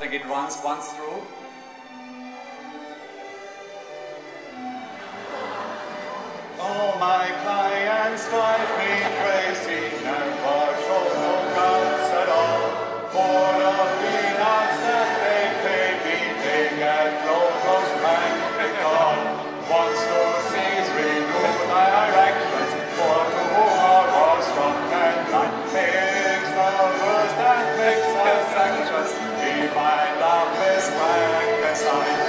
take it once through. All my clients drive me crazy, never show no guts at all. For the peanuts that they pay me, they get logos pancaked on. Once those seas renew my erections, for to tomorrow strong and light makes the first and makes the sanctions. Be my love is Frankenstein.